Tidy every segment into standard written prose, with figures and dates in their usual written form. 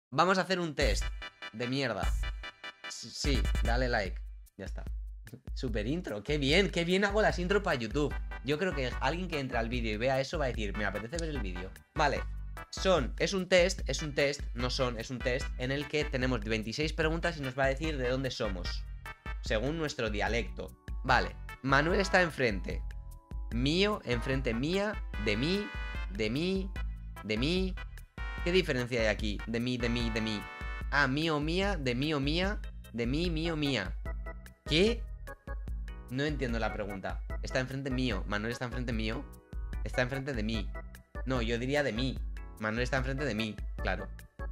Vamos a hacer un test de mierda. Sí, dale like. Ya está. Super intro. Qué bien hago las intros para YouTube. Yo creo que alguien que entre al vídeo y vea eso va a decir, me apetece ver el vídeo. Vale. Es un test, es un test en el que tenemos 26 preguntas y nos va a decir de dónde somos, según nuestro dialecto. Vale. Manuel está enfrente. Mío, enfrente mía, de mí, de mí, de mí. ¿Qué diferencia hay aquí? De mí, de mí, de mí. Ah, mío, mía, de mío, mía, de mí, mío, mía. ¿Qué? No entiendo la pregunta. Está enfrente mío. Manuel está enfrente mío. Está enfrente de mí. No, yo diría de mí. Manuel está enfrente de mí, claro.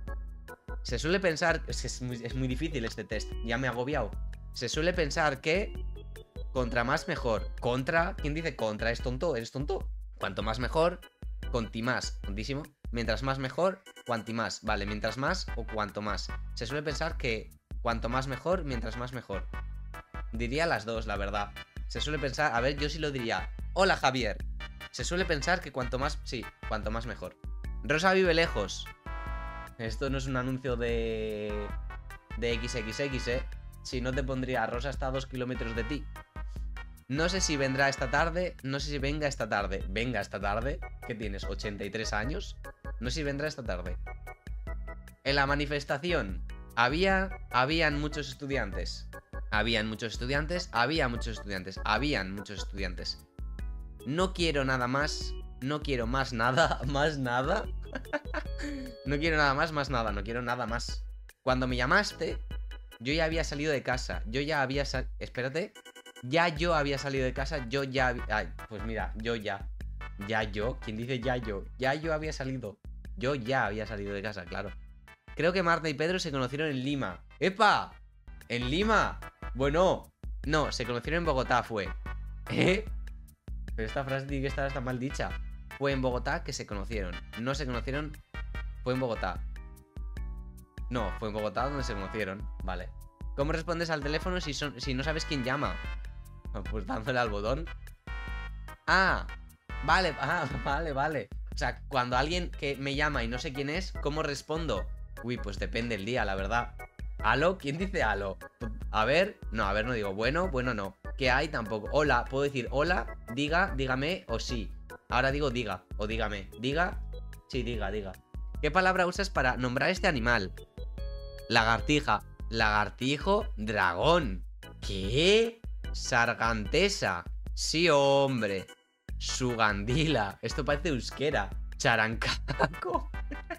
Se suele pensar... Es muy difícil este test. Ya me he agobiado. Se suele pensar que... Contra más mejor. Contra... ¿Quién dice contra? ¿Es tonto? ¿Eres tonto? Cuanto más mejor... Conti más. Tontísimo. Mientras más mejor... Cuanti más. Vale, mientras más o cuanto más. Se suele pensar que... Cuanto más mejor, mientras más mejor. Diría las dos, la verdad. Se suele pensar... A ver, yo sí lo diría. Hola, Javier. Se suele pensar que cuanto más... Sí, cuanto más mejor. Rosa vive lejos. Esto no es un anuncio de XXX, ¿eh? Si no te pondría Rosa está a 2 kilómetros de ti. No sé si vendrá esta tarde. No sé si venga esta tarde. ¿Venga esta tarde? ¿Qué tienes? ¿83 años? No sé si vendrá esta tarde. En la manifestación habían muchos estudiantes. Habían muchos estudiantes. Había muchos estudiantes. Habían muchos estudiantes. No quiero nada más. No quiero más nada. Más nada. No quiero nada más nada. No quiero nada más. Cuando me llamaste, yo ya había salido de casa. Yo ya había salido... Espérate. Ya yo había salido de casa. Yo ya... Ay, pues mira, yo ya. Ya yo. ¿Quién dice ya yo? Ya yo había salido. Yo ya había salido de casa, claro. Creo que Marta y Pedro se conocieron en Lima. ¡Epa! ¿En Lima? Bueno. No, se conocieron en Bogotá, fue. ¿Eh? Pero esta frase tiene que estar hasta mal dicha. Fue en Bogotá que se conocieron. No se conocieron. Fue en Bogotá. No, fue en Bogotá donde se conocieron. Vale. ¿Cómo respondes al teléfono si no sabes quién llama? Pues dándole al botón. Ah, vale, vale. O sea, cuando alguien que me llama y no sé quién es, ¿cómo respondo? Uy, pues depende el día, la verdad. ¿Aló? ¿Quién dice aló? A ver, no digo bueno, no. ¿Qué hay? Tampoco. Hola, puedo decir hola, diga, dígame o sí. Ahora digo diga o dígame. Diga, sí, diga. ¿Qué palabra usas para nombrar este animal? Lagartija. Lagartijo, dragón. ¿Qué? Sargantesa. Sí, hombre. Sugandila. Esto parece euskera. Charancaco.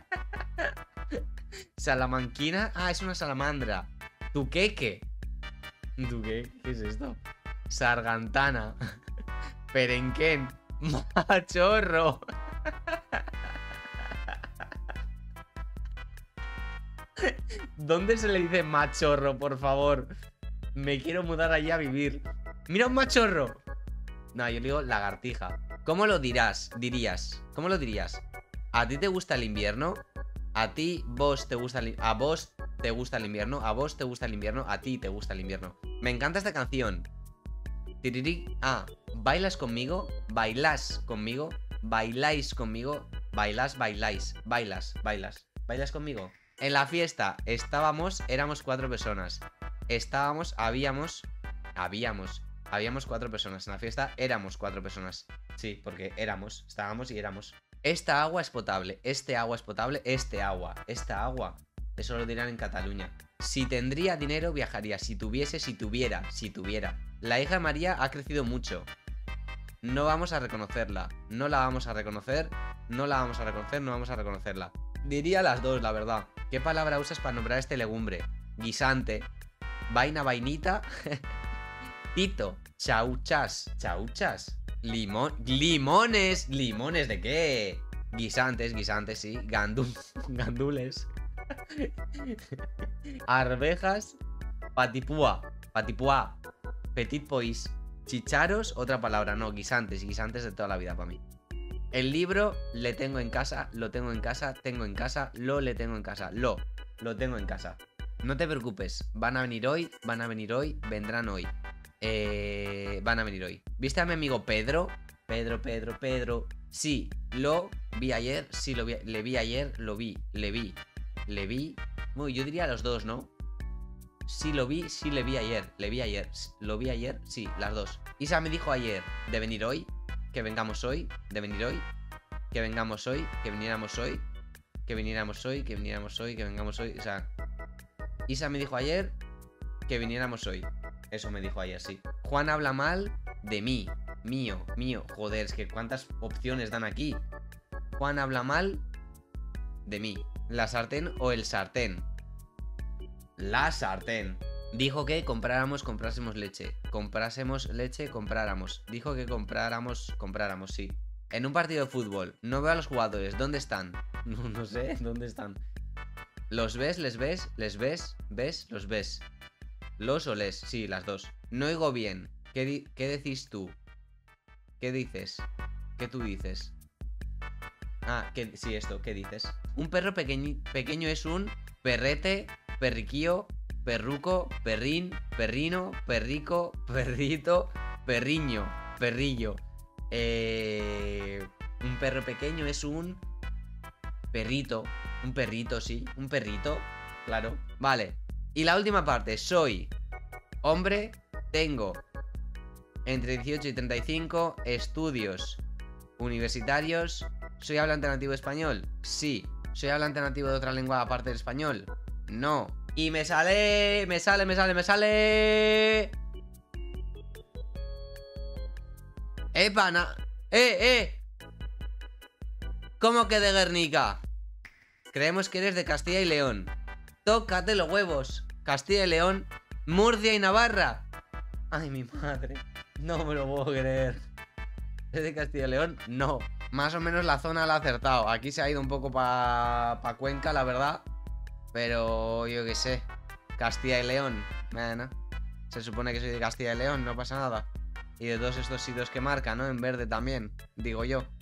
Salamanquina. Ah, es una salamandra. Tuqueque. ¿Tuqueque? ¿Qué es esto? Sargantana. Perenquén. Machorro. ¿Dónde se le dice machorro, por favor? Me quiero mudar allá a vivir. ¡Mira un machorro! No, yo digo lagartija. ¿Cómo lo dirías? ¿Cómo lo dirías? ¿A ti te gusta el invierno? ¿A ti vos te gusta el a vos te gusta el invierno? ¿A vos te gusta el invierno? ¿A ti te gusta el invierno? Me encanta esta canción. Tiriri. Ah, ¿bailas conmigo? ¿Bailas conmigo? ¿Bailáis conmigo? ¿Bailas? ¿Bailas conmigo? En la fiesta éramos 4 personas. Habíamos 4 personas. En la fiesta éramos 4 personas. Sí, porque estábamos y éramos. Esta agua es potable. Esta agua. Eso lo dirán en Cataluña. Si tendría dinero, viajaría. Si tuviera. La hija de María ha crecido mucho. No vamos a reconocerla. No la vamos a reconocer. No vamos a reconocerla. Diría las dos, la verdad. ¿Qué palabra usas para nombrar este legumbre? Guisante. Vaina, vainita. Tito. Chauchas. Limones. ¿Limones de qué? Guisantes, sí. Gandules. Arvejas. Patipúa. Petit pois. Chicharos, otra palabra. No, guisantes de toda la vida para mí. El libro le tengo en casa, lo tengo en casa, lo tengo en casa. No te preocupes, van a venir hoy, vendrán hoy. Van a venir hoy. ¿Viste a mi amigo Pedro? Pedro. Sí, lo vi ayer, le vi ayer, le vi. Bueno, yo diría los dos, ¿no? Sí, lo vi, sí, le vi ayer. Le vi ayer. Lo vi ayer, sí, las dos. Isa me dijo ayer de venir hoy. Que vengamos hoy. De venir hoy. Que vengamos hoy. Que viniéramos hoy. Que viniéramos hoy. Que viniéramos hoy. Que vengamos hoy. O sea, Isa me dijo ayer que viniéramos hoy. Eso me dijo ayer, sí. Juan habla mal de mí. Mío. Joder, es que cuántas opciones dan aquí. Juan habla mal de mí. ¿La sartén o el sartén? La sartén. Dijo que comprásemos leche. Comprásemos leche, compráramos. Dijo que compráramos, sí. En un partido de fútbol. No veo a los jugadores. ¿Dónde están? No sé, ¿dónde están? ¿Los ves? ¿Les ves? ¿Les ves? ¿Ves? ¿Los ves? ¿Los o les? Sí, las dos. No oigo bien. ¿Qué decís tú? ¿Qué dices? ¿Qué tú dices? Ah, sí, esto, ¿qué dices? Un perro pequeño es un perrete, perriquío, perruco, perrín, perrino, perrico, perrito, perriño, perrillo. Un perro pequeño es un perrito. Un perrito, sí. Un perrito, claro. Vale. Y la última parte. Soy hombre, tengo entre 18 y 35, estudios universitarios. ¿Soy hablante nativo de español? Sí. ¿Soy hablante nativo de otra lengua aparte del español? No. Y me sale... ¡Pana! ¿Cómo que de Guernica? Creemos que eres de Castilla y León. Tócate los huevos. Castilla y León, Murcia y Navarra. Ay, mi madre. No me lo puedo creer. ¿Es de Castilla y León? No. Más o menos la zona la ha acertado. Aquí se ha ido un poco pa Cuenca, la verdad. Pero yo qué sé. Castilla y León. Bueno, se supone que soy de Castilla y León, no pasa nada. Y de todos estos sitios que marca, ¿no? En verde también, digo yo.